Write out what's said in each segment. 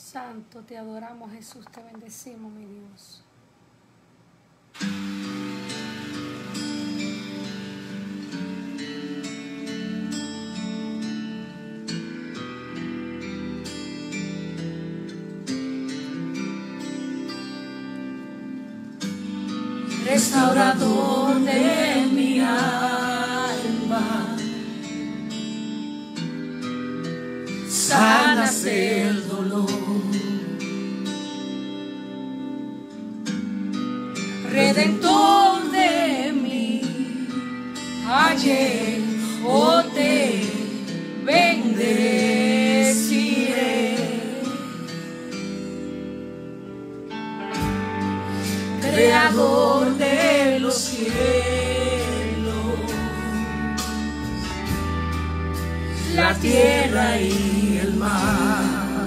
Santo, te adoramos, Jesús, te bendecimos, mi Dios. Restaurador de mi alma, sanas el dolor, redentor de mí, ayer o te bendeciré, creador de los cielos, la tierra y el mar,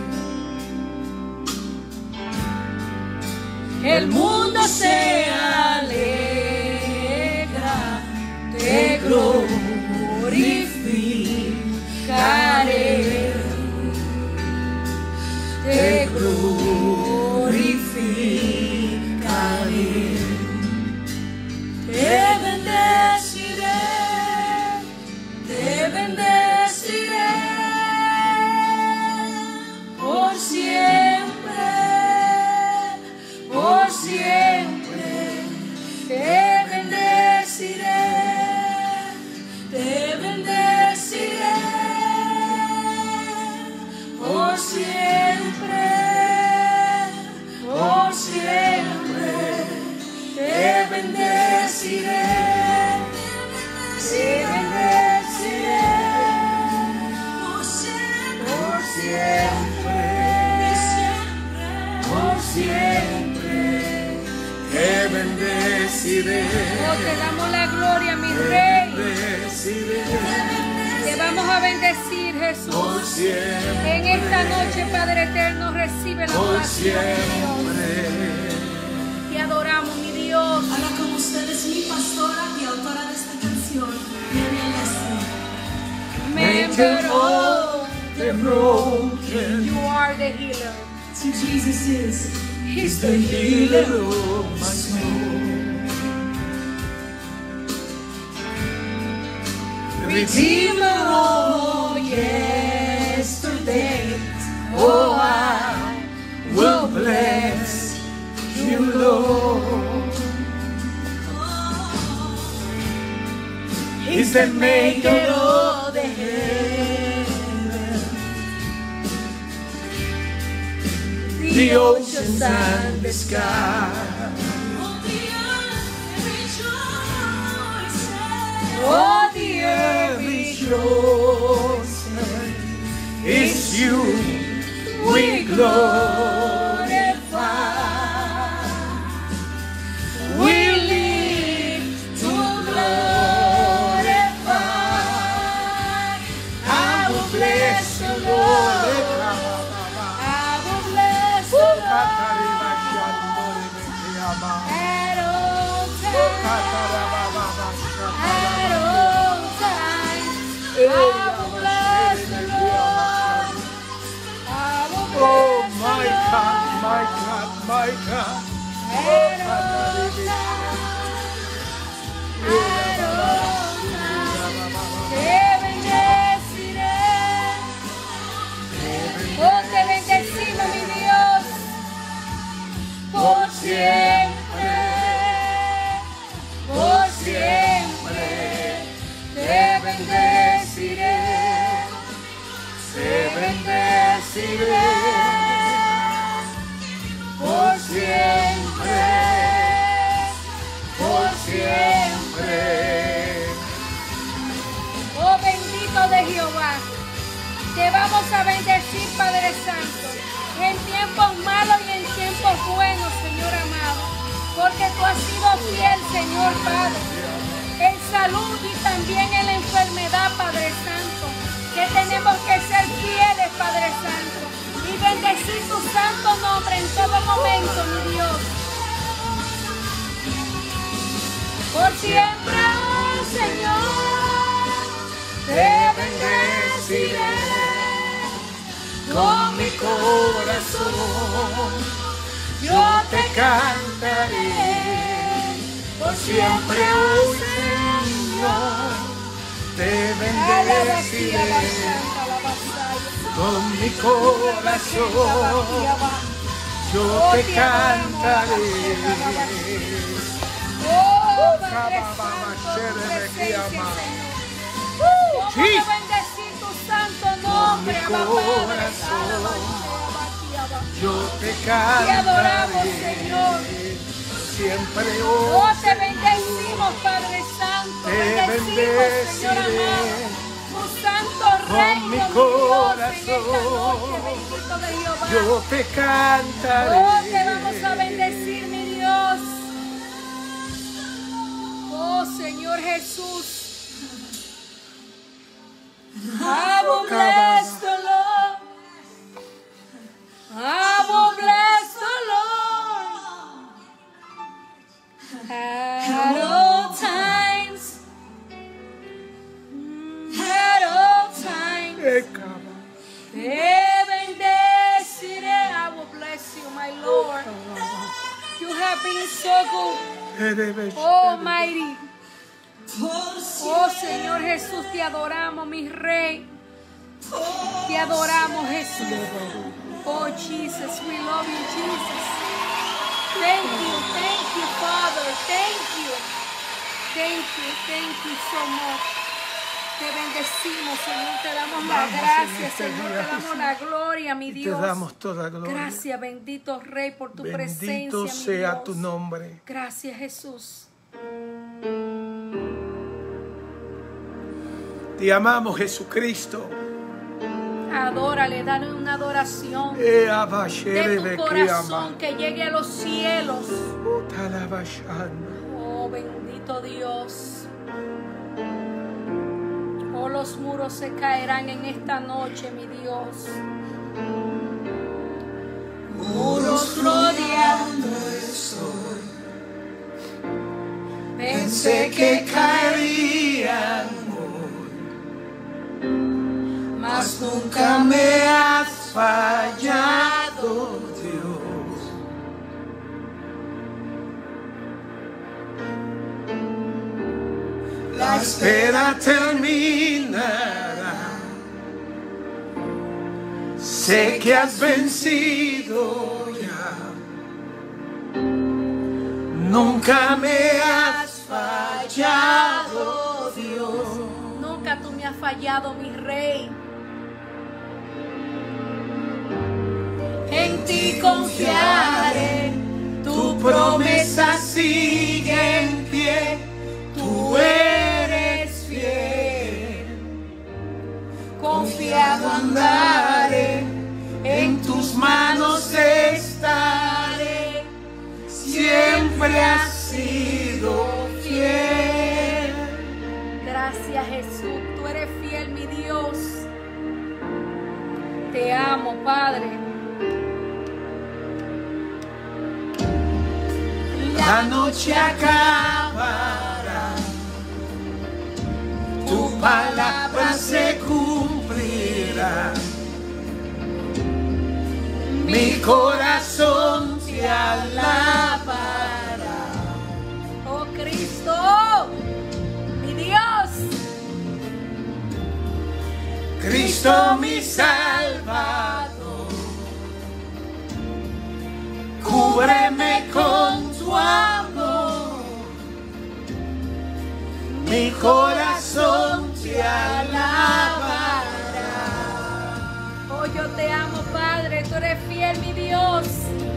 el mundo se alegra, te glorificaré, te glorificaré, te bendeciré, te bendeciré por siempre, por siempre, te bendeciré, te bendeciré por siempre, por siempre, te bendeciré, te bendeciré por siempre, por siempre, te bendeciré. Oh, te damos la gloria, mi Rey. Te vamos a bendecir, Jesús. Por siempre, En esta noche, Padre eterno, recibe la por oración, mi Dios. siempre. Te adoramos, mi Dios. Ahora con ustedes mi pastora y autora de esta canción, Miriam Leslie. Member of the broken, you are the healer. To Jesus is He's the healer of my soul. Redeemer of yesterday, oh, I will bless you, Lord. He's the maker of the heaven, the oceans and the sky. Oh, the earth rejoices, it's you we glorify. We live to glorify. I will bless the Lord. I will bless the Lord at all times. At all times, I will bless the Lord. I will bless Oh my God, my God, my God. at all times. At all times, te bendeciré. Oh, te bendecimos, mi Dios, por siempre, por siempre. Te bendeciré, te bendeciré por siempre, por siempre. Oh, bendito de Jehová, te vamos a bendecir, Padre Santo, en tiempos malos y en tiempos buenos, Señor amado, porque tú has sido fiel, Señor Padre, en salud y también en la enfermedad, Padre Santo, que tenemos que ser fieles, Padre Santo, y bendecir tu santo nombre en todo momento, mi Dios. Por siempre, oh Señor, te bendeciré con mi corazón. Yo te cantaré por siempre, oh Señor. Te bendeciré con mi corazón. Yo te cantaré. Oh, Padre Santo, tu presencia, Señor. Vamos a bendecir tu santo nombre, Abba Padre. Yo te Te adoramos, cantaré Señor. siempre, Oh, oh te bendecimos, Padre Santo. Te Bendecimos, Señor bendeciré amado. Tu santo con reino, mi mi Dios, en esta noche, corazón. bendito de Jehová. Yo te cantaré. Oh, te vamos a bendecir, mi Dios. Oh, Señor Jesús. I will bless the Lord. I will bless the Lord at all times. At all times. Te bendeciré. I will bless you, my Lord. You have been so good. Almighty. Oh Señor Jesús, te adoramos, mi Rey. Te adoramos, Jesús. Oh Jesus, we love you, Jesus. Thank you, Father. Thank you so much. Te bendecimos, Señor. Te damos la gracia, Señor. Te damos la gloria, mi Dios. Te damos toda gloria. Gracias, bendito Rey, por tu presencia, mi Bendito sea Dios. tu nombre. Gracias, Jesús. Te amamos, Jesucristo. Adórale, dale una adoración De de tu corazón que llegue a los cielos. Oh, bendito Dios. Oh, los muros se caerán en esta noche, mi Dios. Muros rodeando estoy. Pensé que caerían hoy, mas nunca me has fallado, Dios. La espera terminará. Sé que has vencido ya. Nunca me has fallado, Dios. Nunca tú me has fallado, mi Rey. En ti confiaré, tu promesa sigue en pie, tú eres fiel. Confiado andaré, en tus manos estaré, siempre has sido fiel. Gracias, Jesús. Tú eres fiel, mi Dios. Te amo, Padre. La noche acabará, tu palabra se cumplirá. Mi corazón te alabará. Oh, Cristo, mi Dios. Cristo mi Salvador, cúbreme con tu amor. Mi corazón te alabará. Oh, yo te amo, Padre. Tú eres fiel, mi Dios.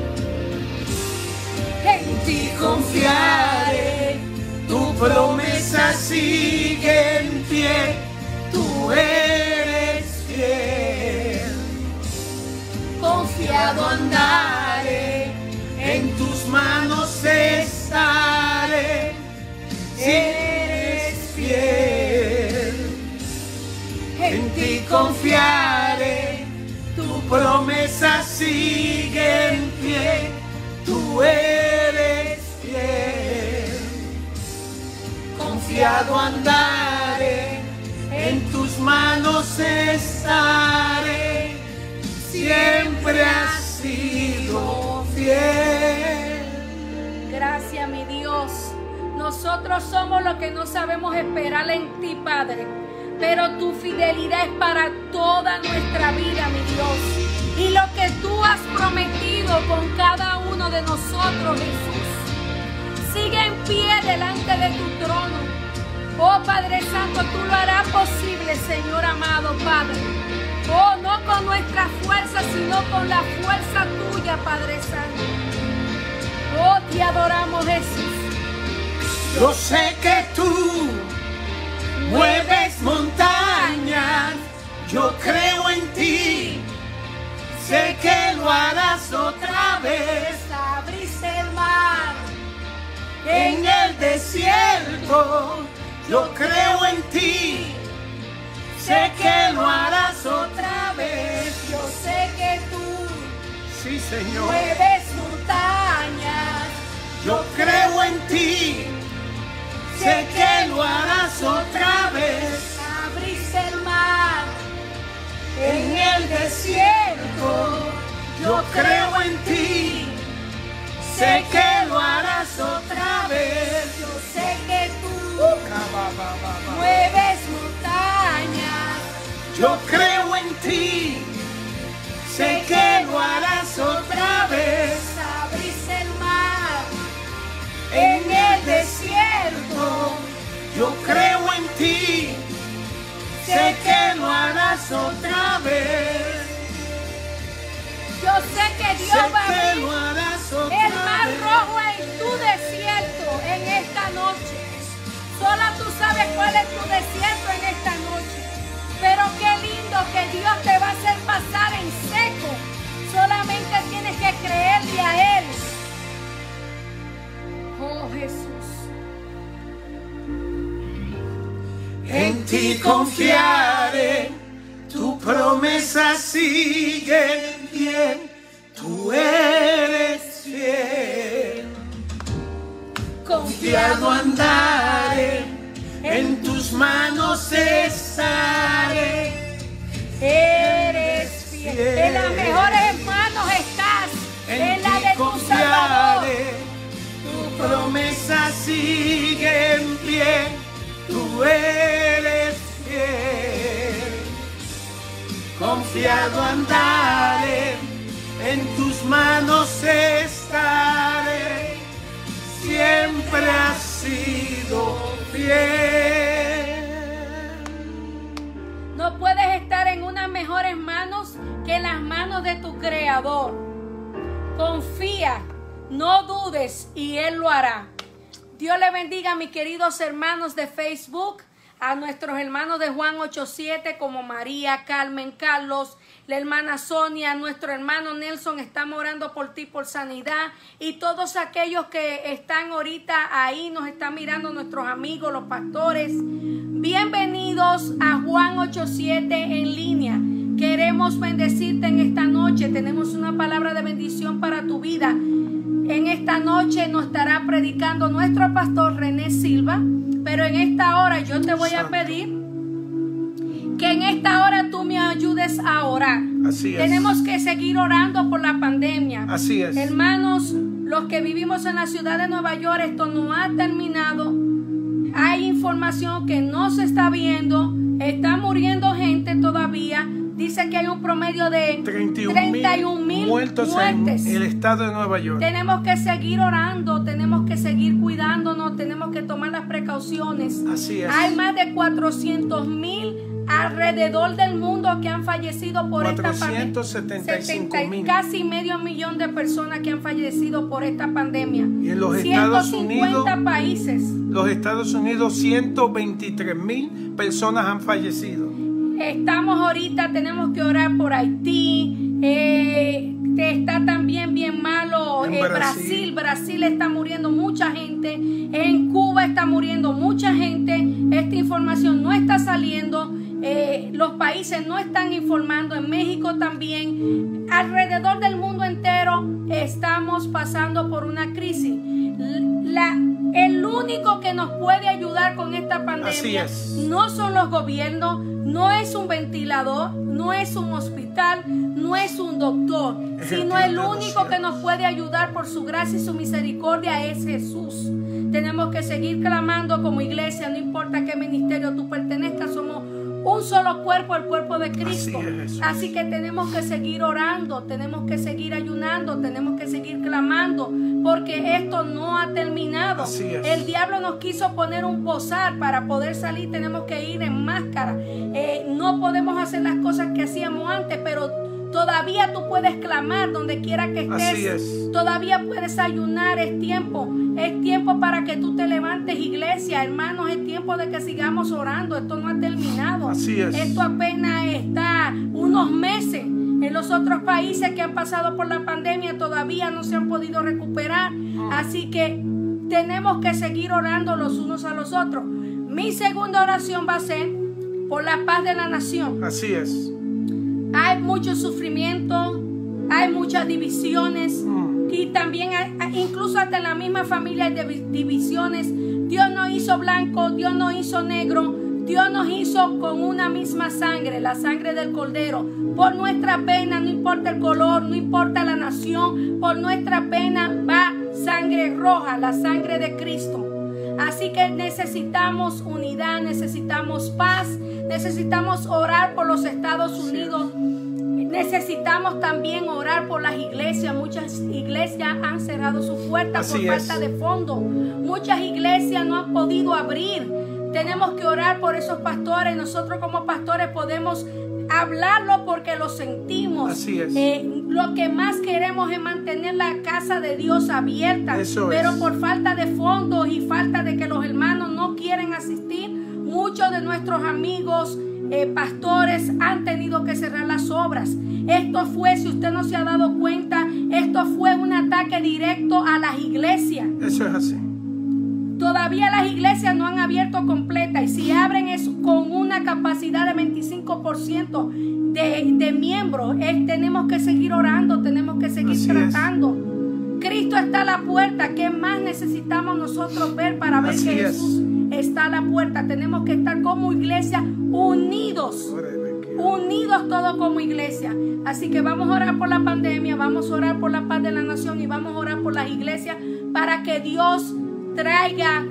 En ti confiaré, tu promesa sigue en pie, tú eres fiel. Confiado andaré, en tus manos estaré, eres fiel. En ti confiaré, tu promesa sigue en pie, tú eres fiel. Confiado andaré, en tus manos estaré, fiel. Gracias, mi Dios. Nosotros somos los que no sabemos esperar en ti, Padre. Pero tu fidelidad es para toda nuestra vida, mi Dios. Y lo que tú has prometido con cada uno de nosotros, Jesús, sigue en pie delante de tu trono. Oh Padre Santo, tú lo harás posible, Señor amado, Padre. Oh, no con nuestra fuerza, sino con la fuerza tuya, Padre Santo. Oh, te adoramos, Jesús. Yo sé que tú mueves montañas, yo creo en ti, sé que lo harás otra vez. Abriste el mar En el desierto, yo creo en ti, sé que lo harás otra vez. Yo sé que tú Sí, Señor. mueves montañas. Yo creo en ti, sé que lo harás otra vez. Abriste el mar En el desierto, yo creo en ti, sé que lo harás otra vez. Yo sé que tú mueves montañas. Yo creo en ti, sé que lo harás otra vez. Abriste el mar En el desierto, yo creo en ti, sé que lo harás otra vez. Yo sé que Dios Sé va a que abrir lo harás el otra mar vez. rojo en tu desierto en esta noche. Sola tú sabes cuál es tu desierto en esta noche. Pero qué lindo que Dios te va a hacer pasar en seco. Solamente tienes que creerle a Él. Oh Jesús. En ti confiaré, tu promesa sigue bien, tú eres fiel. Confiado andaré, en tus manos estaré. Eres fiel. En las mejores manos estás. En la ti de tu Salvador. confiaré, tu promesa sigue en pie, tú eres fiel. Confiado andaré, en tus manos estaré, siempre has sido fiel. No puedes estar en unas mejores manos que en las manos de tu Creador. Confía, no dudes y Él lo hará. Dios le bendiga a mis queridos hermanos de Facebook, a nuestros hermanos de Juan 8:7 como María, Carmen, Carlos, la hermana Sonia, nuestro hermano Nelson, estamos orando por ti, por sanidad, y todos aquellos que están ahorita ahí, nos están mirando, nuestros amigos, los pastores. Bienvenidos a Juan 8:7 en línea. Queremos bendecirte en esta noche. Tenemos una palabra de bendición para tu vida. En esta noche nos estará predicando nuestro pastor René Silva, pero en esta hora yo te voy a pedir que en esta hora tú me ayudes a orar. Así es. Tenemos que seguir orando por la pandemia. Así es. Hermanos, los que vivimos en la ciudad de Nueva York, esto no ha terminado. Hay información que no se está viendo. Está muriendo gente todavía. Dice que hay un promedio de 31,000 muertos muertes. en el estado de Nueva York. Tenemos que seguir orando, tenemos que seguir cuidándonos, tenemos que tomar las precauciones. Así es. Hay más de 400,000 alrededor del mundo que han fallecido por esta pandemia. 475,000. Casi medio millón de personas que han fallecido por esta pandemia. Y en los Estados 150 Unidos, países. los Estados Unidos, 123,000 personas han fallecido. Estamos ahorita, tenemos que orar por Haití. Está también bien malo En Brasil. Brasil está muriendo mucha gente. En Cuba está muriendo mucha gente. Esta información no está saliendo. Los países países no están informando, en México también, alrededor del mundo entero estamos pasando por una crisis. El único que nos puede ayudar con esta pandemia no son los gobiernos, no es un ventilador, no es un hospital, no es un doctor, sino el único que nos puede ayudar por su gracia y su misericordia es Jesús. Tenemos que seguir clamando como iglesia, no importa qué ministerio tú pertenezcas, somos un solo cuerpo, el cuerpo de Cristo. Así que tenemos que seguir orando, tenemos que seguir ayunando, tenemos que seguir clamando, porque esto no ha terminado. El diablo nos quiso poner un bozal para poder salir, tenemos que ir en máscara. No podemos hacer las cosas que hacíamos antes, pero todavía tú puedes clamar donde quiera que estés. Todavía puedes ayunar, es tiempo. Es tiempo para que tú te levantes, iglesia, hermanos, es tiempo de que sigamos orando. Esto no ha terminado. Esto apenas está unos meses. En los otros países que han pasado por la pandemia todavía no se han podido recuperar. Así que tenemos que seguir orando los unos a los otros. Mi segunda oración va a ser por la paz de la nación. Así es. Hay mucho sufrimiento, hay muchas divisiones y también incluso hasta en la misma familia hay divisiones. Dios no hizo blanco, Dios no hizo negro, Dios nos hizo con una misma sangre, la sangre del Cordero. Por nuestra pena, no importa el color, no importa la nación, por nuestra pena va sangre roja, la sangre de Cristo. Así que necesitamos unidad, necesitamos paz, necesitamos orar por los Estados Unidos. Necesitamos también orar por las iglesias. Muchas iglesias han cerrado sus puertas por falta de fondos. Muchas iglesias no han podido abrir. Tenemos que orar por esos pastores. Nosotros como pastores podemos hablarlo porque lo sentimos. Así es. Lo que más queremos es mantener la casa de Dios abierta. Pero por falta de fondos y falta de que los hermanos no quieren asistir, muchos de nuestros amigos pastores han tenido que cerrar las obras. Esto fue, si usted no se ha dado cuenta, esto fue un ataque directo a las iglesias. Eso es así. Todavía las iglesias no han abierto completa, y si abren es con una capacidad de 25% de miembros. Tenemos que seguir orando, tenemos que seguir tratando. Cristo está a la puerta. ¿Qué más necesitamos nosotros ver para ver que Jesús está a la puerta? Tenemos que estar como iglesia unidos todos como iglesia. Así que vamos a orar por la pandemia, vamos a orar por la paz de la nación y vamos a orar por las iglesias para que Dios traiga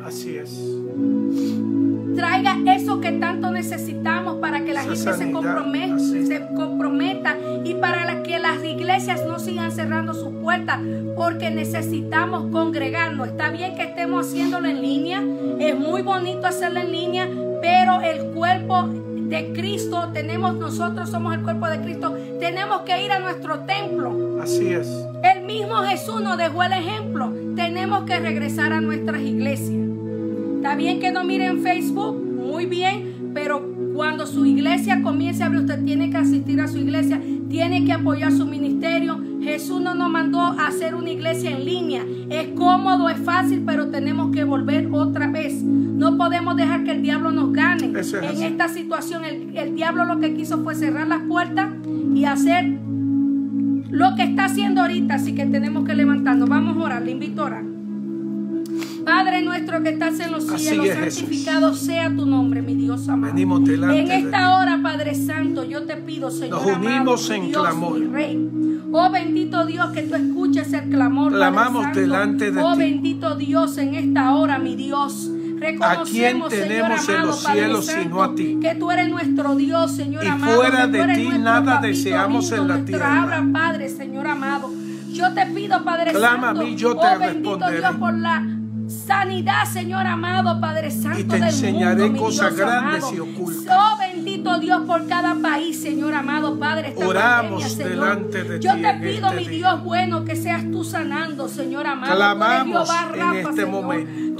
eso que tanto necesitamos, para que la gente se comprometa y para que las iglesias no sigan cerrando sus puertas, porque necesitamos congregarnos. Está bien que estemos haciéndolo en línea, es muy bonito hacerlo en línea, pero el cuerpo de Cristo, nosotros somos el cuerpo de Cristo, tenemos que ir a nuestro templo. Así es. El mismo Jesús nos dejó el ejemplo. Tenemos que regresar a nuestras iglesias. Está bien que no miren Facebook, muy bien, pero cuando su iglesia comience a abrir, usted tiene que asistir a su iglesia, tiene que apoyar su ministerio. Jesús no nos mandó a hacer una iglesia en línea. Es cómodo, es fácil, pero tenemos que volver otra vez. No podemos dejar que el diablo nos gane. En esta situación, el diablo lo que quiso fue cerrar las puertas y hacer lo que está haciendo ahorita. Así que tenemos que levantarnos. Vamos a orar, le invito a orar. Padre nuestro que estás en los cielos, santificado sea tu nombre, mi Dios amado. Venimos delante en esta hora, Padre Santo, yo te pido, Señor, nos unimos amado, en Dios, clamor. Mi Rey. Oh bendito Dios, que tú escuches el clamor. Clamamos Padre Santo. Delante de ti. Bendito Dios, en esta hora, mi Dios. ¿A quién tenemos, Señor, en los cielos sino a ti? Que tú eres nuestro Dios, Señor amado. Y fuera de ti nada deseamos en la tierra. Abra, Padre, Señor amado. Yo te pido, Padre Clama Santo. A mí, yo te bendito responderé. Dios, por la sanidad, Señor amado, Padre Santo, y te enseñaré del mundo, cosas Dios grandes amado. y ocultas. Oh bendito Dios, por cada país, Señor amado, Padre. Oramos pandemia, delante de yo ti. Yo te pido, este mi día. Dios bueno, que seas tú sanando, Señor amado. Clamamos tú eres Jehová Rafa, en este Señor. momento. Tú eres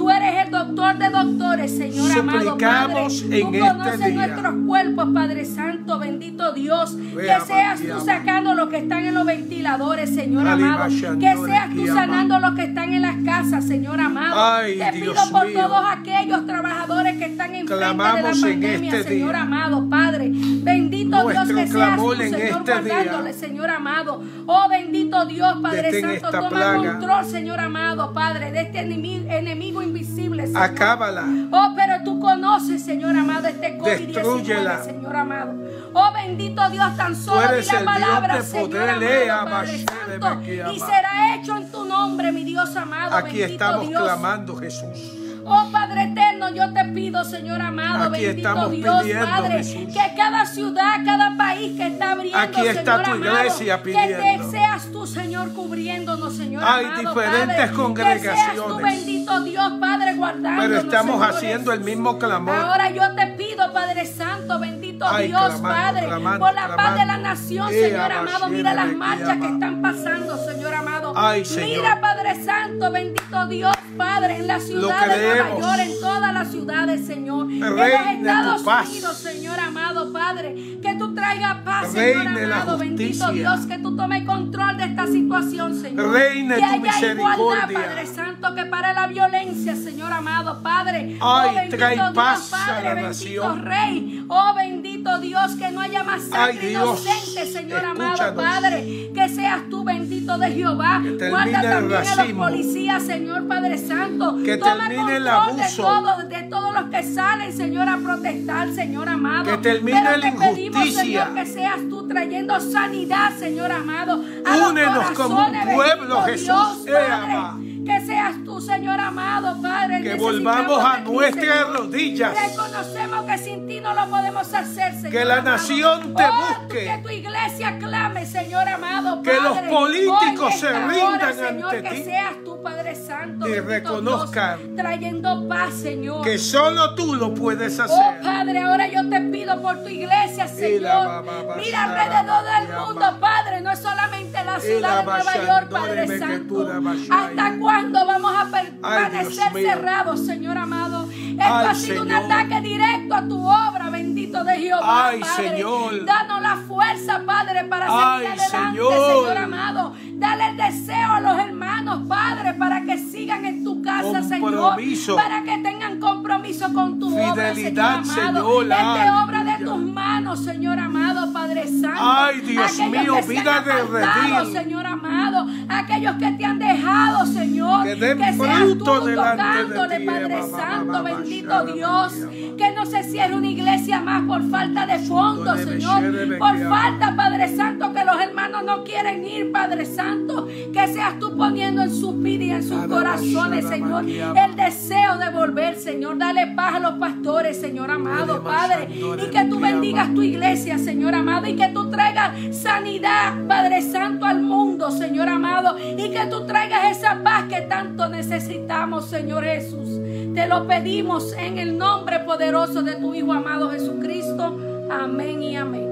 eres doctor de doctores, Señor amado Padre. Suplicamos Tú en conoces este día. nuestros cuerpos, Padre Santo, bendito Dios. Que seas tú sacando los que están en los ventiladores, Señor amado. Que seas tú sanando los que están en las casas, Señor amado. Ay, Te pido Dios por mío. todos aquellos trabajadores que están enfrente de la Clamamos en pandemia, este Señor día. amado, Padre. Bendito Nuestro Dios, que seas tú, clamor en Señor, este día. guardándole, Señor amado. Oh, bendito Dios, Padre Detén Santo, esta toma plaga. control, Señor amado, Padre, de este enemigo invisible, Señor. Acábala. Oh, pero tú conoces, Señor amado, este Destrúyela. COVID-19, Señor amado. Oh, bendito Dios, tan solo eres di la el Dios palabra, de Señor poder, amado, Padre Abashe, Santo, Rebequiama. y será hecho en tu nombre, mi Dios amado, Aquí bendito estamos Dios. clamando, Jesús. Oh Padre eterno, yo te pido, Señor amado, Aquí bendito estamos Dios, pidiendo, Padre, Jesús. que cada ciudad, cada país que está abriendo, Aquí está Señor tu amado, iglesia que pidiendo. seas tú, Señor, cubriéndonos, Señor Hay amado, diferentes Padre, congregaciones. que seas tú, bendito Dios, Padre, guardándonos, Pero estamos Señor haciendo el Jesús. mismo clamor. Ahora yo te pido, Padre Santo, bendito Ay, Dios, clamando, Padre, clamando, por la paz clamando. de la nación, Señor amado. Mira las marchas que están pasando, Señor amado. Ay, Señor. Mira, Padre Santo, bendito Dios, Padre, en la ciudad de Nueva creemos. York, en todas las ciudades, Señor. En los Reine tu Estados paz. Unidos, Señor amado, Padre. Que tú traigas paz, Reine Señor la amado, bendito justicia. Dios. Que tú tomes control de esta situación, Señor. Reine que tu haya igualdad, misericordia. Padre Santo, que para la violencia, Señor amado, Padre. Ay, bendito trae Dios, paz Padre, a la bendito nación. Rey. Oh, bendito Dios, que no haya más Ay, sangre Dios, inocente, Señor amado, escúchanos. Padre. Que seas tú, bendito de Jehová. Que termine Guarda el también a los racismo. policías, Señor Padre Santo. Que Toma termine el control abuso. de todos los que salen, Señor, a protestar, Señor amado. Que termine Pero la te pedimos, injusticia. Señor, que seas tú trayendo sanidad, Señor amado. A los Únenos como un corazones, pueblo, bendito Jesús. Dios, Padre. Ama. Que seas tú, Señor amado, Padre. Que Necesitamos volvamos a de ti, nuestras Señor. rodillas. Reconocemos que sin ti no lo podemos hacer, Señor. Que la amado. nación te busque. Que tu iglesia clame, Señor amado, Que Padre. los políticos Hoy en se esta rindan hora, Señor, ante que ti. seas tú, Padre Santo, Y bendito reconozcan Dios, trayendo paz, Señor. Que solo tú lo puedes Oh hacer. Padre, ahora yo te pido por tu iglesia, Señor. Mira alrededor del mundo, Padre, no es solamente la ciudad de Nueva York, Padre Santo. ¿Hasta cuándo vamos a permanecer cerrados, Señor amado? Esto ha sido un ataque directo a tu obra, bendito de Jehová, Ay, Padre. Señor. Danos la fuerza, Padre, para Ay, seguir adelante, Señor. Señor amado. Dale el deseo a los hermanos, Padre, para que sigan en tu casa, Señor. Compromiso. Para que tengan compromiso con tu obra, Fidelidad, Señor amado. Señor, Esta aleluya. obra de tus manos, Señor amado, Padre Santo. Ay, Dios Aquellos mío, que se vida han de apartado, redil. Señor amado. Aquellos que te han dejado, Señor. Que den seas fruto tú delante de tocándole, ti, Padre ba, ba, ba, Santo, ba, bendito ba, Dios. ba. Que no se cierre una iglesia más por falta de fondos, Debe Señor. ser, Por debe falta, Padre Santo, que los hermanos no quieren ir, Padre Santo. Que seas tú poniendo en sus vidas y en sus corazones, Señor, el deseo de volver, Señor. Dale paz a los pastores, Señor amado, Padre. Y que tú bendigas tu iglesia, Señor amado. Y que tú traigas sanidad, Padre Santo, al mundo, Señor amado. Y que tú traigas esa paz que tanto necesitamos, Señor Jesús. Te lo pedimos en el nombre poderoso de tu Hijo amado Jesucristo. Amén y amén.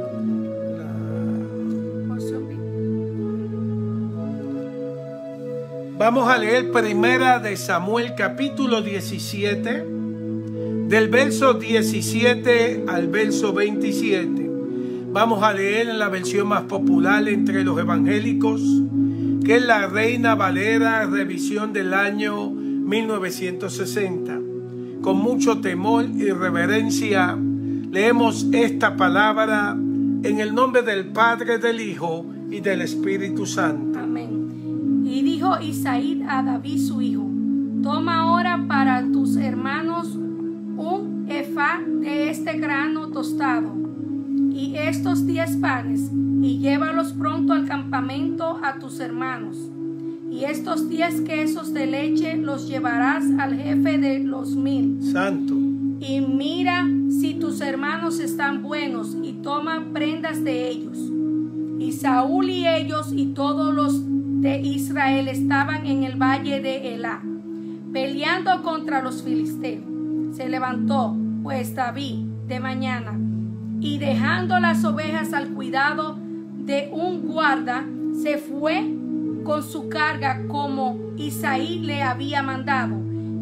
Vamos a leer primera de Samuel capítulo 17, del verso 17 al verso 27. Vamos a leer en la versión más popular entre los evangélicos, que es la Reina Valera, revisión del año 1960. Con mucho temor y reverencia leemos esta palabra en el nombre del Padre, del Hijo y del Espíritu Santo. Amén. Y dijo Isaí a David su hijo: toma ahora para tus hermanos un efá de este grano tostado y estos 10 panes, y llévalos pronto al campamento a tus hermanos. Y estos 10 quesos de leche los llevarás al jefe de los 1000. Santo. Y mira si tus hermanos están buenos, y toma prendas de ellos. Y Saúl y ellos y todos los de Israel estaban en el valle de Elá, peleando contra los filisteos. Se levantó pues David de mañana, y dejando las ovejas al cuidado de un guarda, se fue con su carga como Isaí le había mandado,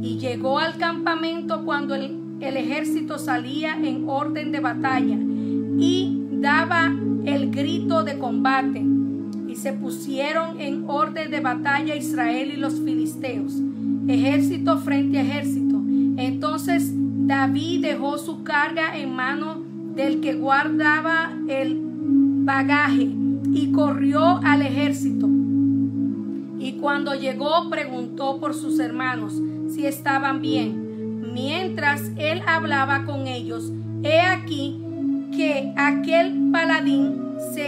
Y llegó al campamento cuando el ejército salía en orden de batalla y daba el grito de combate. Y se pusieron en orden de batalla Israel y los filisteos, ejército frente a ejército. Entonces David dejó su carga en mano del que guardaba el bagaje y corrió al ejército. Y cuando llegó preguntó por sus hermanos si estaban bien. Mientras él hablaba con ellos, he aquí que aquel paladín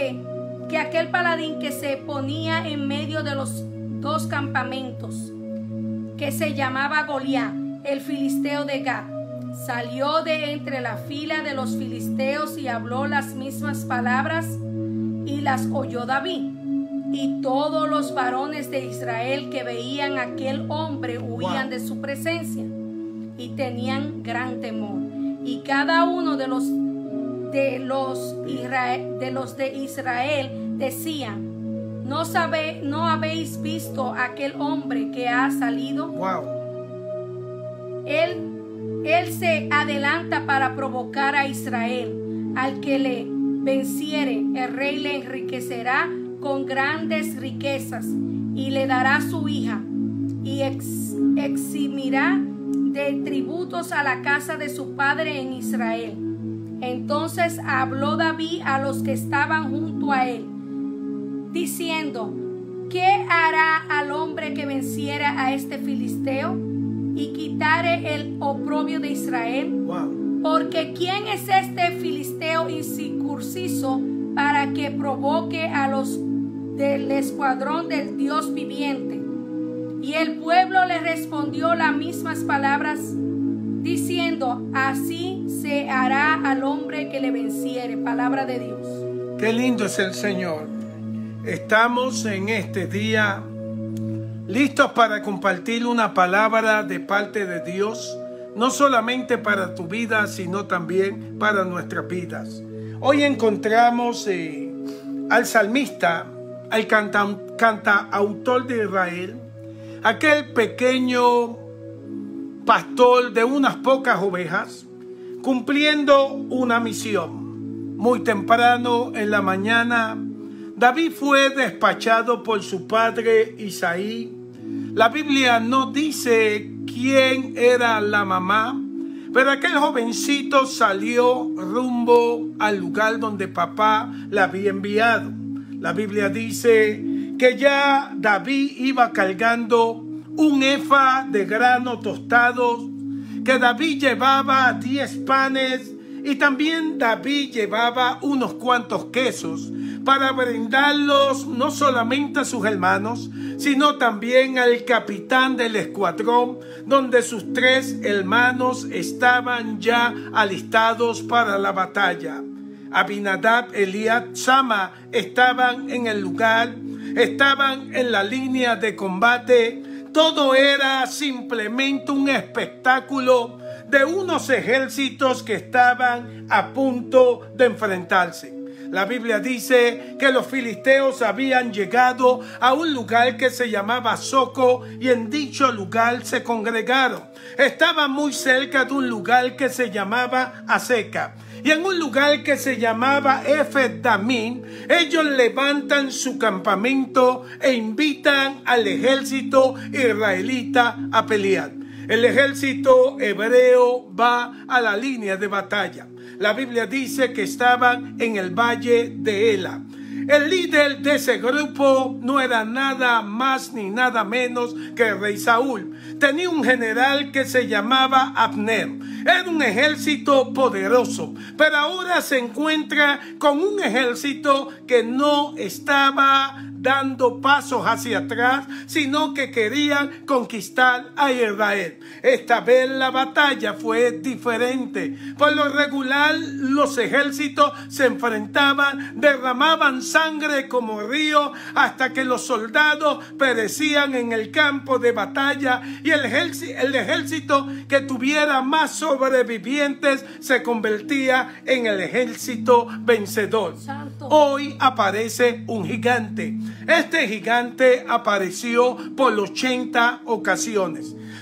que se ponía en medio de los dos campamentos, que se llamaba Goliat, el filisteo de Gat, salió de entre la fila de los filisteos y habló las mismas palabras, y las oyó David. Y todos los varones de Israel que veían a aquel hombre huían de su presencia y tenían gran temor. Y cada uno de los de Israel decía: ¿No habéis visto aquel hombre que ha salido? Él se adelanta para provocar a Israel. Al que le venciere, el rey le enriquecerá con grandes riquezas y le dará su hija, y eximirá de tributos a la casa de su padre en Israel. Entonces habló David a los que estaban junto a él, diciendo: ¿Qué hará al hombre que venciera a este filisteo y quitare el oprobio de Israel? Porque ¿quién es este filisteo incircunciso para que provoque a los del escuadrón del Dios viviente? Y el pueblo le respondió las mismas palabras, diciendo: así se hará al hombre que le venciere. Palabra de Dios. Qué lindo es el Señor. Estamos en este día listos para compartir una palabra de parte de Dios, no solamente para tu vida, sino también para nuestras vidas. Hoy encontramos al salmista, al cantautor de Israel, aquel pequeño pastor de unas pocas ovejas, cumpliendo una misión. Muy temprano en la mañana, David fue despachado por su padre Isaí. La Biblia no dice quién era la mamá, pero aquel jovencito salió rumbo al lugar donde papá la había enviado. La Biblia dice que ya David iba cargando un efa de grano tostados, que David llevaba 10 panes y también David llevaba unos cuantos quesos para brindarlos no solamente a sus hermanos, sino también al capitán del escuadrón, donde sus 3 hermanos estaban ya alistados para la batalla. Abinadab, Eliab, Sama estaban en el lugar, estaban en la línea de combate. Todo era simplemente un espectáculo de unos ejércitos que estaban a punto de enfrentarse. La Biblia dice que los filisteos habían llegado a un lugar que se llamaba Soco y en dicho lugar se congregaron. Estaban muy cerca de un lugar que se llamaba Aseca. Y en un lugar que se llamaba Efed-Damim, ellos levantan su campamento e invitan al ejército israelita a pelear. El ejército hebreo va a la línea de batalla. La Biblia dice que estaban en el valle de Ela. El líder de ese grupo no era nada más ni nada menos que el rey Saúl. Tenía un general que se llamaba Abner. Era un ejército poderoso, pero ahora se encuentra con un ejército que no estaba dando pasos hacia atrás, sino que querían conquistar a Israel. Esta vez la batalla fue diferente. Por lo regular, los ejércitos se enfrentaban, derramaban sangre como río, hasta que los soldados perecían en el campo de batalla, y el ejército que tuviera más sobrevivientes se convertía en el ejército vencedor. Hoy aparece un gigante. Este gigante apareció por 80 ocasiones.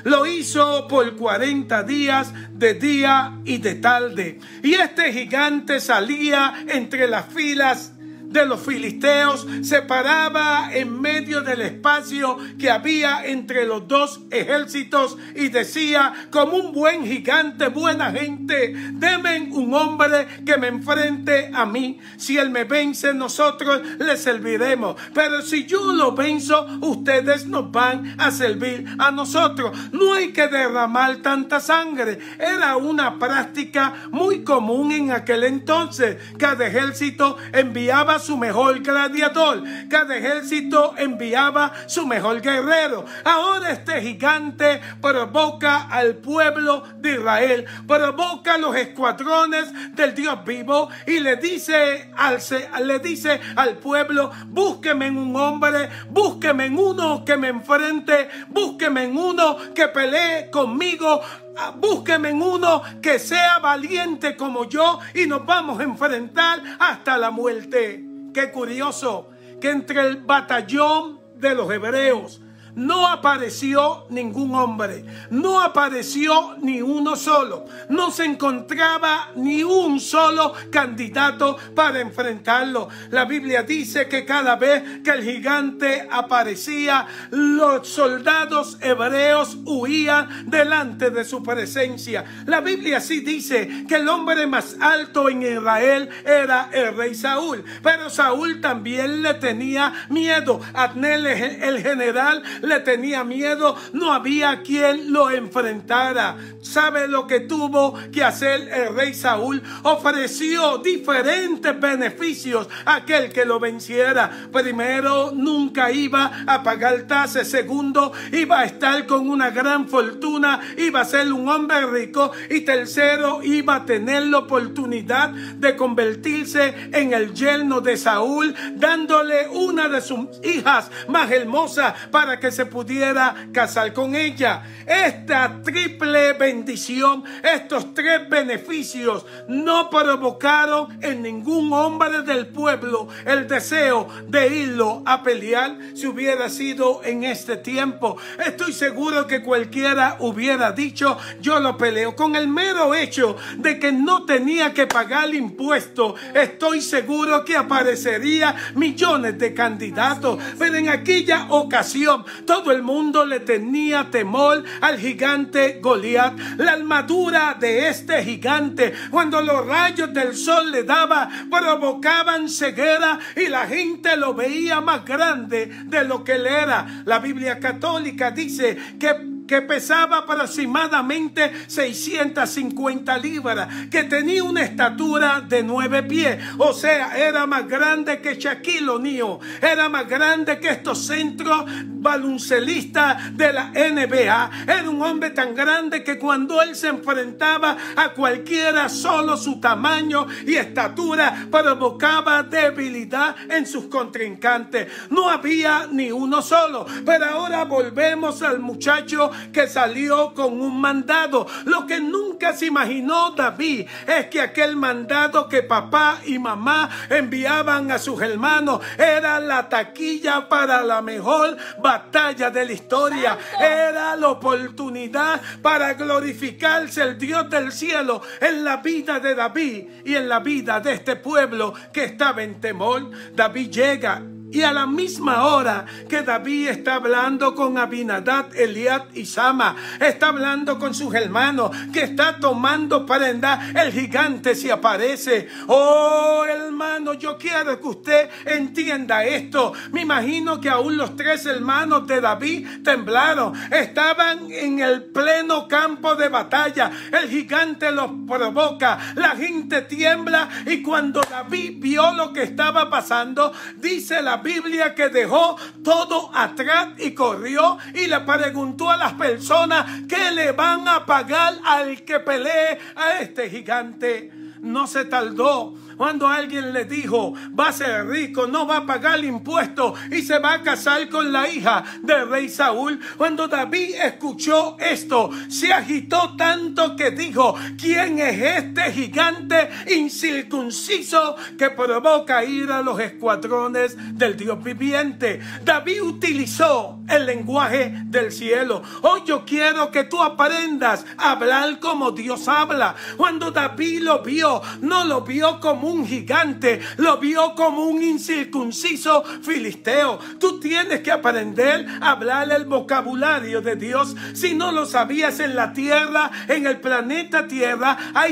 Lo hizo por 40 días, de día y de tarde. Y este gigante salía entre las filas de los filisteos, se paraba en medio del espacio que había entre los dos ejércitos y decía, como un buen gigante, buena gente, denme un hombre que me enfrente a mí. Si él me vence, nosotros le serviremos, pero si yo lo venzo, ustedes nos van a servir a nosotros. No hay que derramar tanta sangre. Era una práctica muy común en aquel entonces. Cada ejército enviaba su mejor gladiador, cada ejército enviaba su mejor guerrero. Ahora este gigante provoca al pueblo de Israel, provoca los escuadrones del Dios vivo y le dice al pueblo, búsqueme en un hombre, búsqueme en uno que me enfrente, búsqueme en uno que pelee conmigo, búsqueme en uno que sea valiente como yo y nos vamos a enfrentar hasta la muerte. Qué curioso que entre el batallón de los hebreos no apareció ningún hombre, no apareció ni uno solo, no se encontraba ni un solo candidato para enfrentarlo. La Biblia dice que cada vez que el gigante aparecía, los soldados hebreos huían delante de su presencia. La Biblia sí dice que el hombre más alto en Israel era el rey Saúl, pero Saúl también le tenía miedo. Abner, el general, le tenía miedo, no había quien lo enfrentara. ¿Sabe lo que tuvo que hacer el rey Saúl? Ofreció diferentes beneficios a aquel que lo venciera. Primero, nunca iba a pagar tasas. Segundo, iba a estar con una gran fortuna, iba a ser un hombre rico. Y tercero, iba a tener la oportunidad de convertirse en el yerno de Saúl, dándole una de sus hijas más hermosas para que se pudiera casar con ella. Esta triple bendición, estos tres beneficios no provocaron en ningún hombre del pueblo el deseo de irlo a pelear. Si hubiera sido en este tiempo, estoy seguro que cualquiera hubiera dicho, yo lo peleo. Con el mero hecho de que no tenía que pagar impuestos, estoy seguro que aparecería millones de candidatos. Pero en aquella ocasión todo el mundo le tenía temor al gigante Goliat. La armadura de este gigante, cuando los rayos del sol le daban, provocaban ceguera y la gente lo veía más grande de lo que él era. La Biblia católica dice que pesaba aproximadamente 650 libras, que tenía una estatura de 9 pies, o sea, era más grande que Shaquille O'Neal, era más grande que estos centros baloncelistas de la NBA. Era un hombre tan grande que cuando él se enfrentaba a cualquiera, solo su tamaño y estatura provocaba debilidad en sus contrincantes. No había ni uno solo. Pero ahora volvemos al muchacho que salió con un mandado. Lo que nunca se imaginó David es que aquel mandado que papá y mamá enviaban a sus hermanos era la taquilla para la mejor batalla de la historia. Era la oportunidad para glorificarse el Dios del cielo en la vida de David y en la vida de este pueblo que estaba en temor. David llega y a la misma hora que David está hablando con Abinadab, Eliab y Sama, está hablando con sus hermanos, que está tomando prenda, el gigante se aparece. Oh, hermano, yo quiero que usted entienda esto. Me imagino que aún los tres hermanos de David temblaron. Estaban en el pleno campo de batalla. El gigante los provoca. La gente tiembla y cuando David vio lo que estaba pasando, dice la Biblia que dejó todo atrás y corrió y le preguntó a las personas que le van a pagar al que pelee a este gigante. No se tardó. Cuando alguien le dijo, va a ser rico, no va a pagar impuestos y se va a casar con la hija del rey Saúl. Cuando David escuchó esto, se agitó tanto que dijo, ¿quién es este gigante incircunciso que provoca ir a los escuadrones del Dios viviente? David utilizó el lenguaje del cielo. Hoy yo quiero que tú aprendas a hablar como Dios habla. Cuando David lo vio, no lo vio como un gigante, lo vio como un incircunciso filisteo. Tú tienes que aprender a hablar el vocabulario de Dios. Si no lo sabías, en la tierra, en el planeta Tierra, hay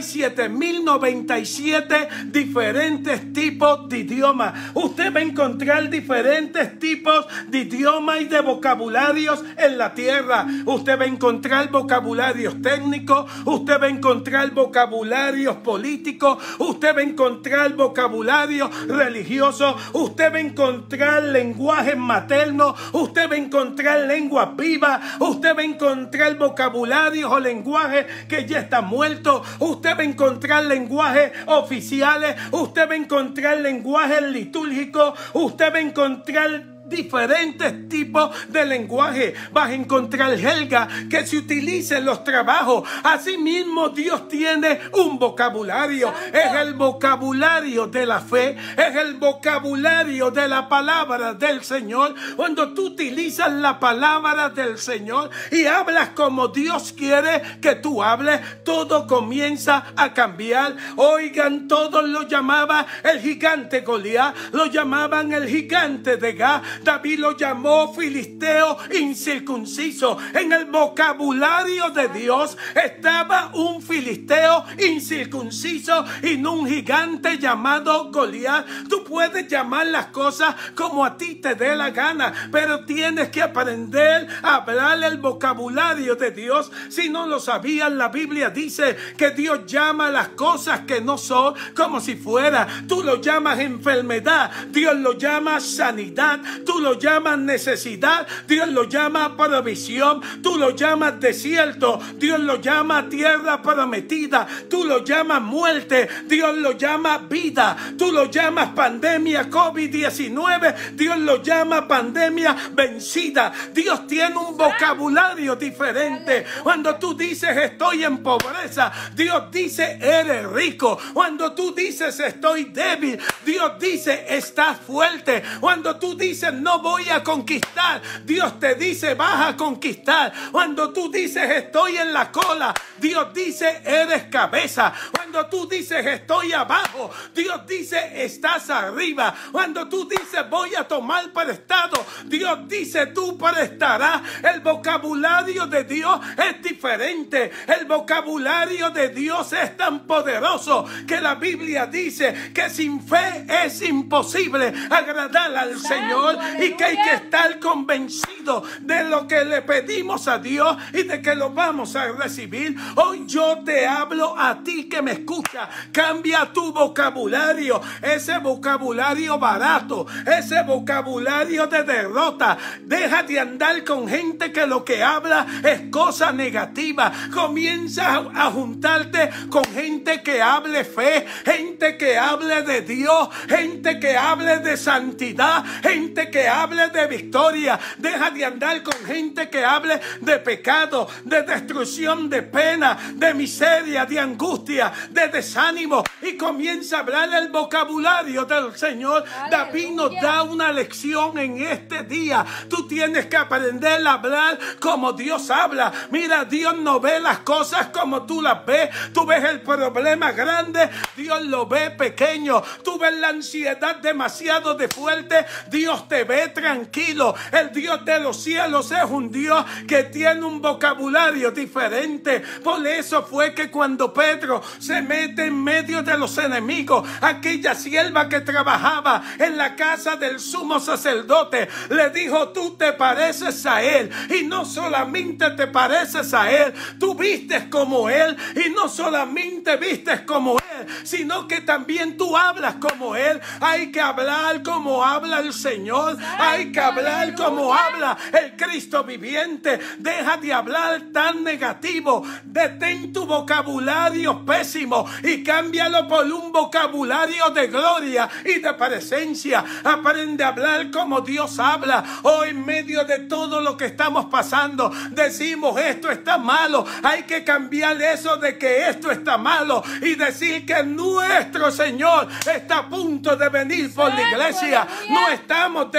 7097 diferentes tipos de idiomas. Usted va a encontrar diferentes tipos de idiomas y de vocabularios en la tierra. Usted va a encontrar vocabularios técnicos, usted va a encontrar vocabularios políticos, usted va a encontrar vocabularios religiosos, usted va a encontrar lenguajes maternos, usted va a encontrar lenguas vivas, usted va a encontrar vocabularios o lenguajes que ya están muertos, usted va a encontrar lenguajes oficiales, usted va a encontrar lenguajes litúrgicos, usted va a encontrar diferentes tipos de lenguaje. Vas a encontrar jerga que se utiliza en los trabajos. Asimismo, Dios tiene un vocabulario. Es el vocabulario de la fe, es el vocabulario de la palabra del Señor. Cuando tú utilizas la palabra del Señor y hablas como Dios quiere que tú hables, todo comienza a cambiar. Oigan, todos lo llamaban el gigante Goliat, lo llamaban el gigante de Gat. David lo llamó filisteo incircunciso. En el vocabulario de Dios estaba un filisteo incircunciso y no un gigante llamado Goliat. Tú puedes llamar las cosas como a ti te dé la gana, pero tienes que aprender a hablar el vocabulario de Dios. Si no lo sabías, la Biblia dice que Dios llama las cosas que no son como si fuera. Tú lo llamas enfermedad, Dios lo llama sanidad. Tú lo llamas necesidad, Dios lo llama provisión. Tú lo llamas desierto, Dios lo llama tierra prometida. Tú lo llamas muerte, Dios lo llama vida. Tú lo llamas pandemia COVID-19, Dios lo llama pandemia vencida. Dios tiene un vocabulario diferente. Cuando tú dices estoy en pobreza, Dios dice eres rico. Cuando tú dices estoy débil, Dios dice estás fuerte. Cuando tú dices no voy a conquistar, Dios te dice vas a conquistar. Cuando tú dices estoy en la cola, Dios dice eres cabeza. Cuando tú dices estoy abajo, Dios dice estás arriba. Cuando tú dices voy a tomar prestado, Dios dice tú prestarás. El vocabulario de Dios es diferente. El vocabulario de Dios es tan poderoso que la Biblia dice que sin fe es imposible agradar al Señor, y que hay que estar convencido de lo que le pedimos a Dios y de que lo vamos a recibir. Hoy yo te hablo a ti que me escucha. Cambia tu vocabulario, ese vocabulario barato, ese vocabulario de derrota. Deja de andar con gente que lo que habla es cosa negativa. Comienza a juntarte con gente que hable fe, gente que hable de Dios, gente que hable de santidad, gente que hable de victoria. Deja de andar con gente que hable de pecado, de destrucción, de pena, de miseria, de angustia, de desánimo, y comienza a hablar el vocabulario del Señor. David nos da una lección en este día. Tú tienes que aprender a hablar como Dios habla. Mira, Dios no ve las cosas como tú las ves. Tú ves el problema grande, Dios lo ve pequeño. Tú ves la ansiedad demasiado de fuerte, Dios te ve tranquilo. El Dios de los cielos es un Dios que tiene un vocabulario diferente. Por eso fue que cuando Pedro se mete en medio de los enemigos, aquella sierva que trabajaba en la casa del sumo sacerdote le dijo: tú te pareces a él, y no solamente te pareces a él, tú vistes como él, y no solamente vistes como él, sino que también tú hablas como él. Hay que hablar como habla el Señor, hay que hablar como habla el Cristo viviente. Deja de hablar tan negativo, detén tu vocabulario pésimo y cámbialo por un vocabulario de gloria y de presencia. Aprende a hablar como Dios habla. Hoy, en medio de todo lo que estamos pasando, decimos esto está malo, hay que cambiar eso de que esto está malo y decir que nuestro Señor está a punto de venir por la iglesia. No estamos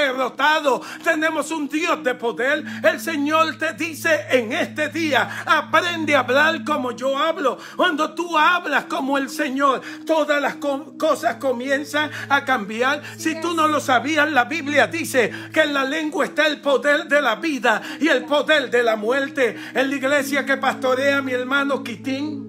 derrotado. Tenemos un Dios de poder. El Señor te dice en este día, aprende a hablar como yo hablo. Cuando tú hablas como el Señor, todas las cosas comienzan a cambiar. Si tú no lo sabías, la Biblia dice que en la lengua está el poder de la vida y el poder de la muerte. En la iglesia que pastorea mi hermano Quitín,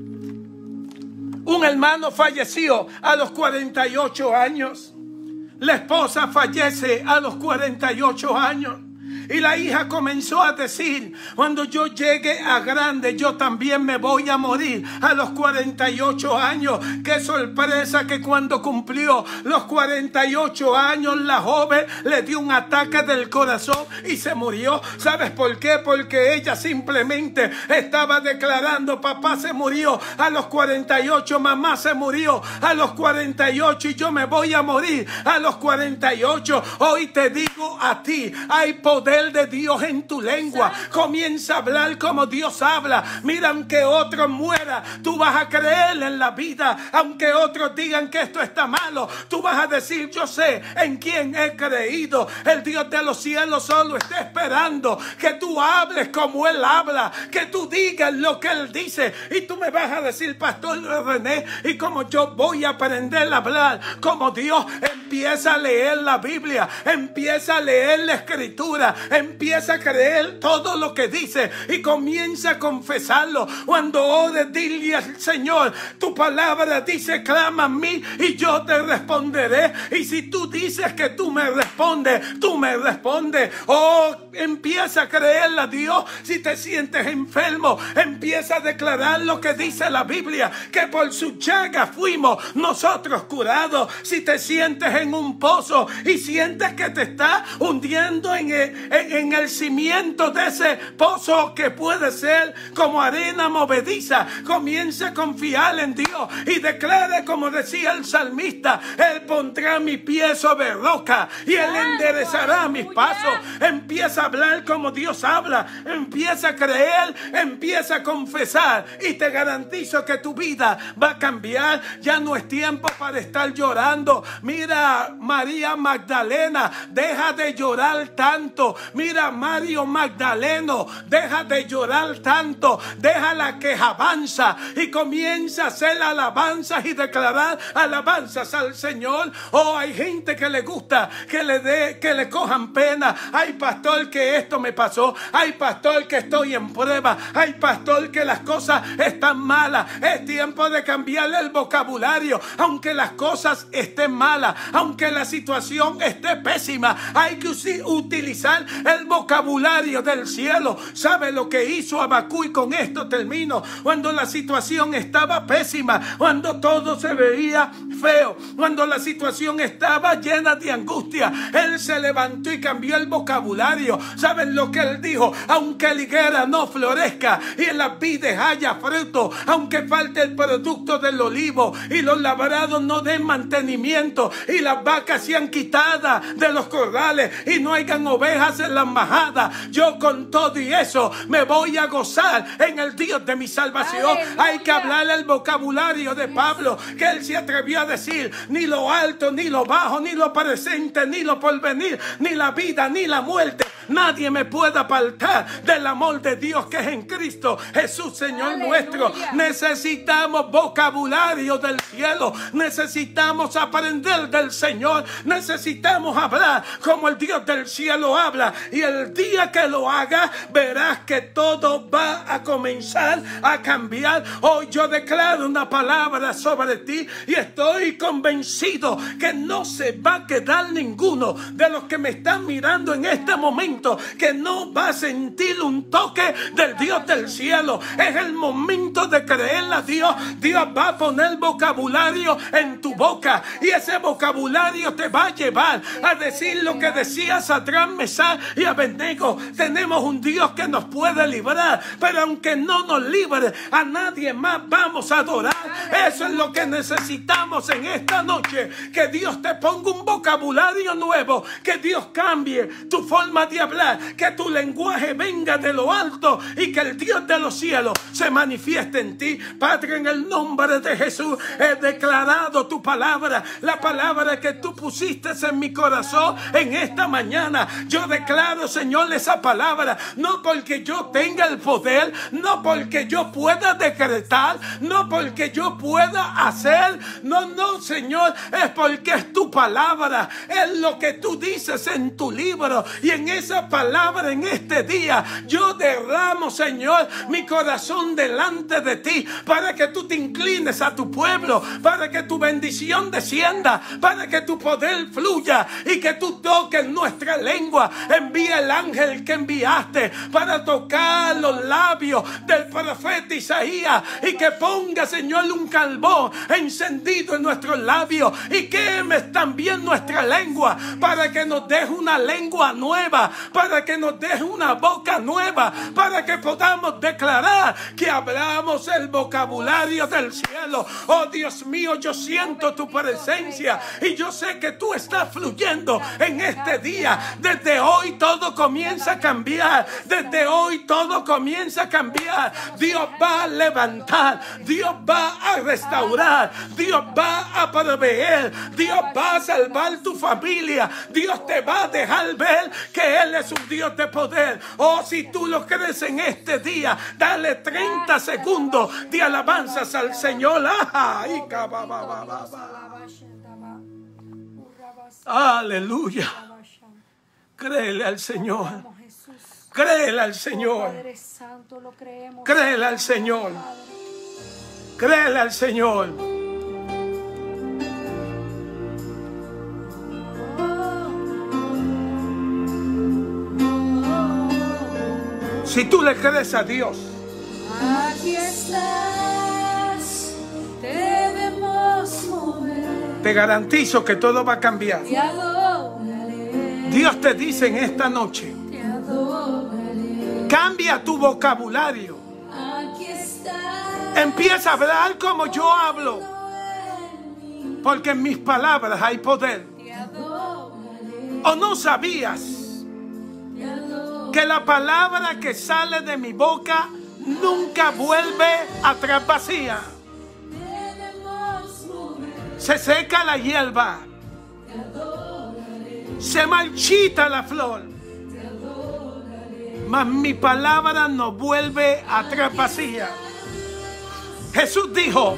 un hermano falleció a los 48 años. La esposa fallece a los 48 años. Y la hija comenzó a decir, cuando yo llegue a grande, yo también me voy a morir a los 48 años. Qué sorpresa que cuando cumplió los 48 años, la joven le dio un ataque del corazón y se murió. ¿Sabes por qué? Porque ella simplemente estaba declarando, papá se murió a los 48, mamá se murió a los 48 y yo me voy a morir a los 48. Hoy te digo a ti, hay poder de Dios en tu lengua. Comienza a hablar como Dios habla. Mira, aunque otro muera, tú vas a creer en la vida. Aunque otros digan que esto está malo, tú vas a decir, yo sé en quién he creído. El Dios de los cielos solo está esperando que tú hables como Él habla, que tú digas lo que Él dice. Y tú me vas a decir, Pastor René, ¿y cómo yo voy a aprender a hablar como Dios? Empieza a leer la Biblia, empieza a leer la Escritura, empieza a creer todo lo que dice y comienza a confesarlo. Cuando ores, dile al Señor, tu palabra dice, clama a mí y yo te responderé. Y si tú dices que tú me respondes, tú me respondes. Oh, empieza a creerle a Dios. Si te sientes enfermo, empieza a declarar lo que dice la Biblia, que por su llaga fuimos nosotros curados. Si te sientes en un pozo y sientes que te está hundiendo en el cimiento de ese pozo, que puede ser como arena movediza, comienza a confiar en Dios y declara, como decía el salmista, Él pondrá mi pie sobre roca y Él enderezará mis pasos. Empieza a hablar como Dios habla, empieza a creer, empieza a confesar y te garantizo que tu vida va a cambiar. Ya no es tiempo para estar llorando. Mira, María Magdalena, deja de llorar tanto. Mira, Mario Magdaleno, deja de llorar tanto. Deja la quejabanza y comienza a hacer alabanzas y declarar alabanzas al Señor. Oh, hay gente que le gusta que le cojan pena. Ay, pastor, que esto me pasó. Ay, pastor, que estoy en prueba. Ay, pastor, que las cosas están malas. Es tiempo de cambiar el vocabulario. Aunque las cosas estén malas, aunque la situación esté pésima, hay que utilizar el vocabulario del cielo. ¿Sabe lo que hizo Habacuc? Y con esto termino. Cuando la situación estaba pésima, cuando todo se veía feo, cuando la situación estaba llena de angustia, él se levantó y cambió el vocabulario. ¿Saben lo que él dijo? Aunque la higuera no florezca y en las vides haya fruto, aunque falte el producto del olivo y los labrados no den mantenimiento y las vacas sean quitadas de los corrales y no hayan ovejas en las majadas, yo con todo y eso me voy a gozar en el Dios de mi salvación. ¡Aleluya! Hay que hablar el vocabulario de Pablo, que él se atrevió a decir, ni lo alto, ni lo bajo, ni lo presente, ni lo porvenir, ni la vida, ni la muerte, nadie me puede apartar del amor de Dios que es en Cristo Jesús, Señor. ¡Aleluya! Nuestro. Necesitamos vocabulario del cielo, necesitamos aprender del Señor, necesitamos hablar como el Dios del cielo habla, y el día que lo haga verás que todo va a comenzar a cambiar. Hoy yo declaro una palabra sobre ti y estoy convencido que no se va a quedar ninguno de los que me están mirando en este momento que no va a sentir un toque del Dios del cielo. Es el momento de creerle a Dios. Dios va a poner vocabulario en tu boca y ese vocabulario te va a llevar a decir lo que decía Sadrach, Mesach y Abednego. Tenemos un Dios que nos puede librar, pero aunque no nos libre, a nadie más vamos a adorar. Eso es lo que necesitamos en esta noche, que Dios te ponga un vocabulario nuevo, que Dios cambie tu forma de hablar, que tu lenguaje venga de lo alto y que el Dios de los cielos se manifieste en ti. Padre, en el nombre de Jesús he declarado tu palabra, la palabra que tú pusiste en mi corazón en esta mañana. Yo declaro, Señor, esa palabra, no porque yo tenga el poder, no porque yo pueda decretar, no porque yo pueda hacer, no, Señor, es porque es tu palabra, es lo que tú dices en tu libro, y en esa palabra en este día yo derramo, Señor, mi corazón delante de ti, para que tú te inclines a tu pueblo, para que tu bendición descienda, para que tu poder fluya y que tú toques nuestra lengua. Envía el ángel que enviaste para tocar los labios del profeta Isaías y que ponga, Señor, un carbón encendido en nuestros labios y queme también nuestra lengua, para que nos deje una lengua nueva, para que nos deje una boca nueva, para que podamos declarar que hablamos el vocabulario del cielo. Oh Dios mío, yo siento tu presencia y yo sé que tú estás fluyendo en este día. Desde hoy todo comienza a cambiar, desde hoy todo comienza a cambiar. Dios va a levantar, Dios va a restaurar, Dios va a proveer, Dios va a salvar tu familia, Dios te va a dejar ver que Él es un Dios de poder. Oh, si tú lo crees en este día, dale 30 segundos de alabanzas al Señor. Aleluya. Créele al Señor. Créele al Señor. Créele al Señor. Créele al Señor. Si tú le crees a Dios, aquí estás, te debemos mover. Te garantizo que todo va a cambiar. Te adoraré. Dios te dice en esta noche, Te adoraré. cambia tu vocabulario. Aquí estás. Empieza a hablar como yo hablo, porque en mis palabras hay poder. Te adoraré. ¿O no sabías Te adoraré. que la palabra que sale de mi boca nunca vuelve atrás vacía? Debemos mover. Se seca la hierba, se marchita la flor, mas mi palabra no vuelve atrás vacía. Jesús dijo,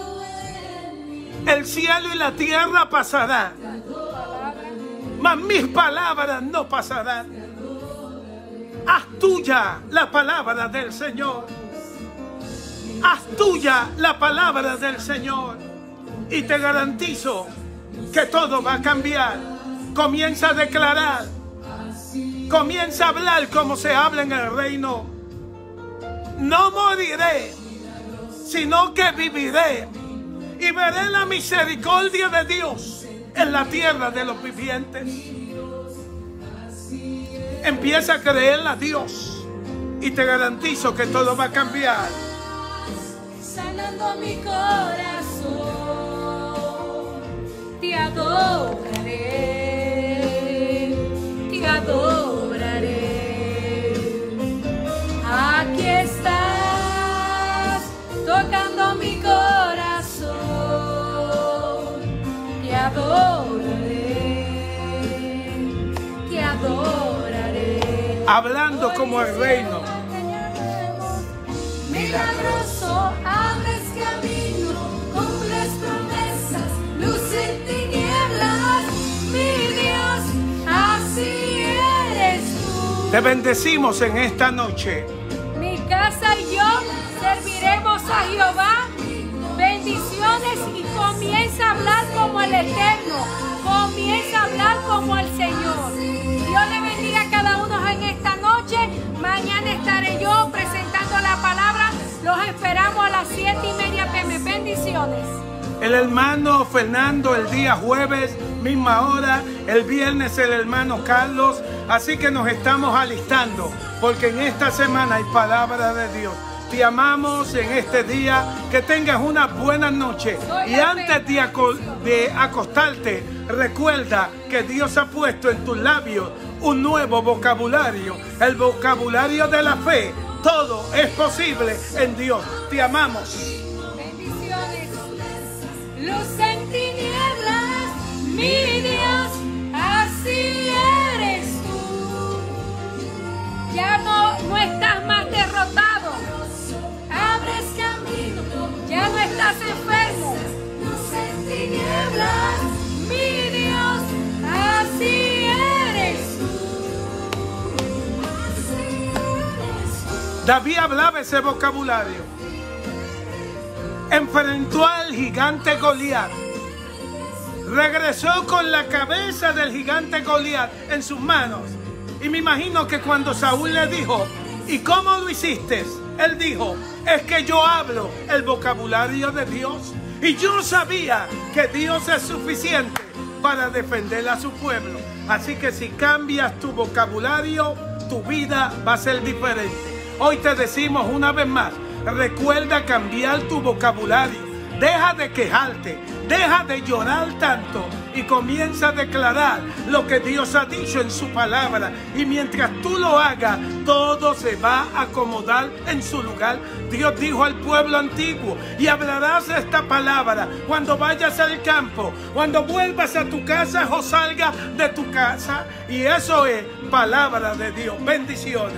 el cielo y la tierra pasarán, mas mis palabras no pasarán. Haz tuya la palabra del Señor. Haz tuya la palabra del Señor. Y te garantizo que todo va a cambiar. Comienza a declarar. Comienza a hablar como se habla en el reino. No moriré, sino que viviré. Y veré la misericordia de Dios en la tierra de los vivientes. Empieza a creerle a Dios y te garantizo que todo va a cambiar. Sanando mi corazón, te adoraré, te adoraré. Aquí estás, tocando mi corazón, te adoraré, te adoraré. Hablando como el reino. Milagroso, abres camino, cumples promesas, luz en tinieblas, mi Dios, así eres tú. Te bendecimos en esta noche. Mi casa y yo serviremos a Jehová. Bendiciones y comienza a hablar como el Eterno. Comienza a hablar como el Señor. Dios le bendiga a cada uno en esta noche. Mañana estaré yo presentando la palabra. Los esperamos a las 7:30 p.m. Bendiciones. El hermano Fernando el día jueves, misma hora. El viernes el hermano Carlos. Así que nos estamos alistando, porque en esta semana hay palabra de Dios. te amamos en este día. Que tengas una buena noche. Y antes de acostarte, recuerda que Dios ha puesto en tus labios un nuevo vocabulario. El vocabulario de la fe. Todo es posible en Dios. Te amamos. Bendiciones. Luz en tinieblas, mi Dios, así eres tú. Ya no estás más derrotado. Abres camino, ya no estás enfermo. Luz en tinieblas, mi Dios, así eres tú. David hablaba ese vocabulario. Enfrentó al gigante Goliat. Regresó con la cabeza del gigante Goliat en sus manos. Y me imagino que cuando Saúl le dijo, ¿y cómo lo hiciste? Él dijo, es que yo hablo el vocabulario de Dios. Y yo sabía que Dios es suficiente para defender a su pueblo. Así que si cambias tu vocabulario, tu vida va a ser diferente. Hoy te decimos una vez más, recuerda cambiar tu vocabulario. Deja de quejarte, deja de llorar tanto y comienza a declarar lo que Dios ha dicho en su palabra. Y mientras tú lo hagas, todo se va a acomodar en su lugar. Dios dijo al pueblo antiguo, y hablarás esta palabra cuando vayas al campo, cuando vuelvas a tu casa o salgas de tu casa. Y eso es palabra de Dios. Bendiciones.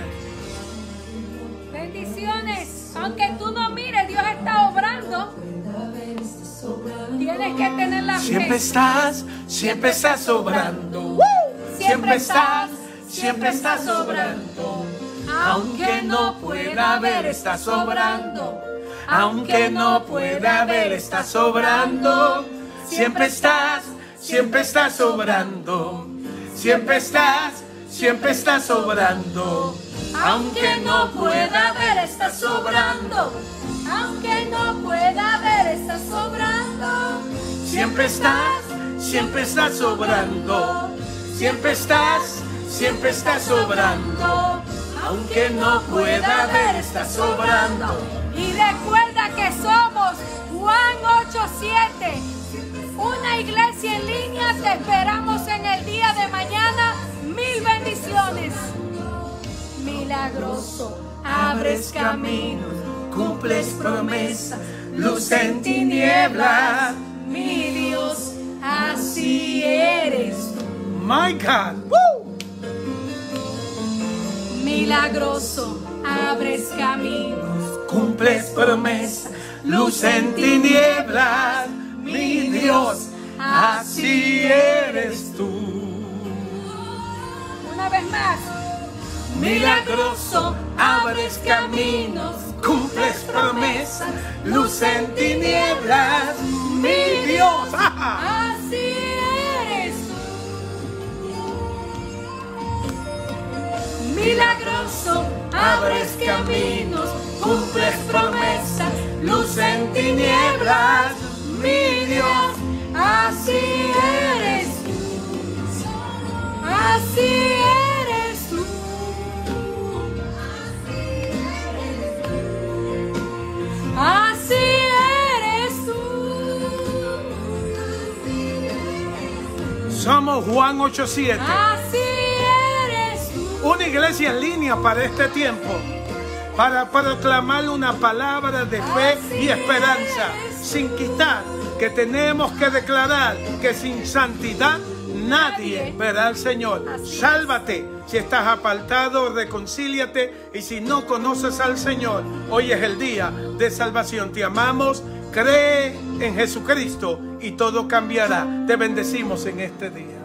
Bendiciones. Aunque tú no mires, Dios está obrando. Tienes que tener la fe. Siempre estás obrando. Siempre estás obrando. Aunque no pueda ver, estás obrando. Aunque no pueda ver, estás obrando. Siempre estás obrando. Siempre estás obrando. Aunque no pueda ver, estás obrando. Aunque no pueda ver, estás obrando. Siempre estás obrando. Siempre estás obrando. Aunque no pueda ver, estás obrando. Y recuerda que somos Juan 8:7, una iglesia en línea. Te esperamos en el día de mañana. 1000 bendiciones. Milagroso, abres caminos, cumples promesas, luz en tinieblas. mi Dios, así eres tú. My God. Woo. Milagroso, abres caminos, Cumples promesas, luz en tinieblas. Mi Dios, así eres tú. una vez más. Milagroso, abres caminos, cumples promesas, luz en tinieblas. Mi Dios, Así eres tú. milagroso, abres caminos, cumples promesas, luz en tinieblas. Mi Dios, Así eres tú. Así eres tú. Así eres tú. Somos Juan 8:7. Así eres tú. Una iglesia en línea para este tiempo, para proclamar una palabra de fe y esperanza, sin quitar que tenemos que declarar que sin santidad nadie verá al Señor. Sálvate. Si estás apartado, reconcíliate. Y si no conoces al Señor, hoy es el día de salvación. Te amamos. Cree en Jesucristo y todo cambiará. Te bendecimos en este día.